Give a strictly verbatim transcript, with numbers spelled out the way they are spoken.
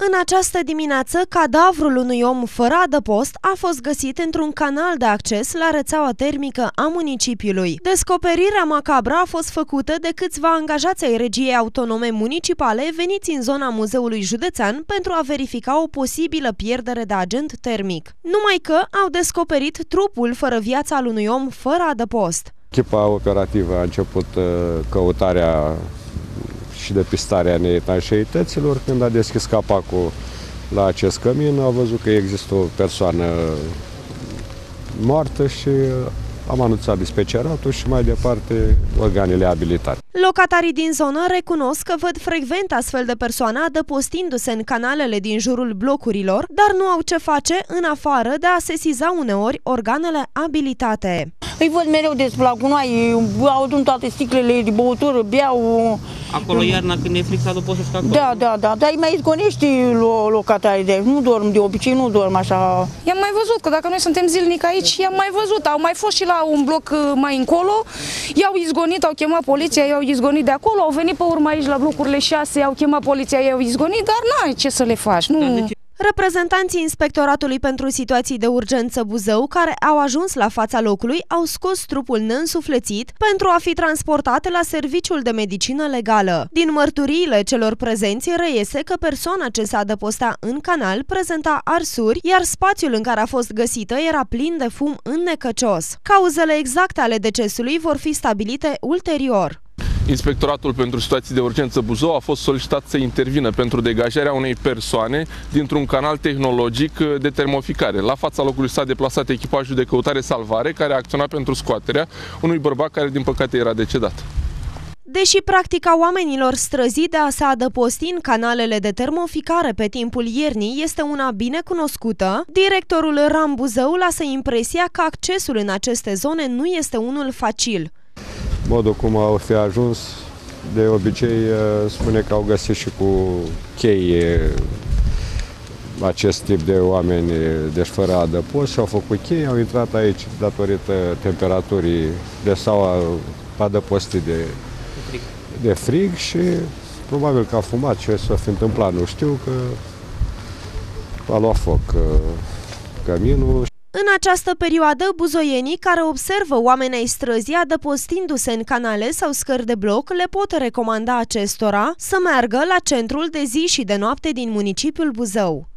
În această dimineață, cadavrul unui om fără adăpost a fost găsit într-un canal de acces la rețeaua termică a municipiului. Descoperirea macabră a fost făcută de câțiva angajați ai Regiei Autonome Municipale veniți în zona Muzeului Județean pentru a verifica o posibilă pierdere de agent termic. Numai că au descoperit trupul fără viață al unui om fără adăpost. Echipa operativă a început căutarea și depistarea neetanșeităților. Când a deschis capacul la acest cămin, a văzut că există o persoană moartă și am anunțat dispeceratul și mai departe organele abilitate. Locatarii din zonă recunosc că văd frecvent astfel de persoane adăpostindu-se în canalele din jurul blocurilor, dar nu au ce face în afară de a sesiza uneori organele abilitate. Îi văd mereu des la gunoi, adun toate sticlele de băutură, beau. Acolo iarna când e fric să adăpostesc acolo? Da, da, da, dar îi mai izgonești locatarii de aici, nu dorm de obicei, nu dorm așa. I-am mai văzut, că dacă noi suntem zilnic aici, i-am mai văzut, au mai fost și la un bloc mai încolo, i-au izgonit, au chemat poliția, i-au izgonit de acolo, au venit pe urmă aici la blocurile șase, au chemat poliția, i-au izgonit, dar n-ai ce să le faci, nu... Reprezentanții Inspectoratului pentru Situații de Urgență Buzău, care au ajuns la fața locului, au scos trupul neînsuflețit pentru a fi transportat la Serviciul de Medicină Legală. Din mărturiile celor prezenți reiese că persoana ce se adăpostea în canal prezenta arsuri, iar spațiul în care a fost găsită era plin de fum înnecăcios. Cauzele exacte ale decesului vor fi stabilite ulterior. Inspectoratul pentru Situații de Urgență Buzău a fost solicitat să intervină pentru degajarea unei persoane dintr-un canal tehnologic de termoficare. La fața locului s-a deplasat echipajul de căutare-salvare care a acționat pentru scoaterea unui bărbat care din păcate era decedat. Deși practica oamenilor străzi de a se adăposti în canalele de termoficare pe timpul iernii este una bine cunoscută, directorul RAM Buzău lasă impresia că accesul în aceste zone nu este unul facil. Modul cum au fi ajuns, de obicei spune că au găsit și cu cheie acest tip de oameni, deci fără adăpost, și au făcut cheie, au intrat aici datorită temperaturii de s-au adăpostit de, de frig și probabil că a fumat, ce s-a fi întâmplat, nu știu, că a luat foc căminul. În această perioadă, buzoienii care observă oameni ai străzii adăpostindu-se în canale sau scări de bloc le pot recomanda acestora să meargă la centrul de zi și de noapte din municipiul Buzău.